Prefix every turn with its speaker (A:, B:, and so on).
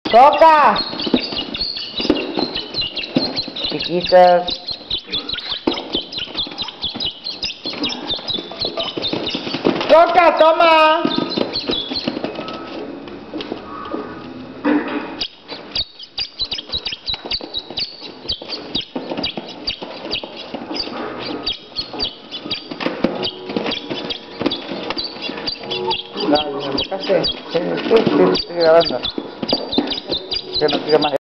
A: ¡Coca! Chiquitas. ¡Coca, toma! No, ¿qué haces? Estoy grabando. Que no quiero más.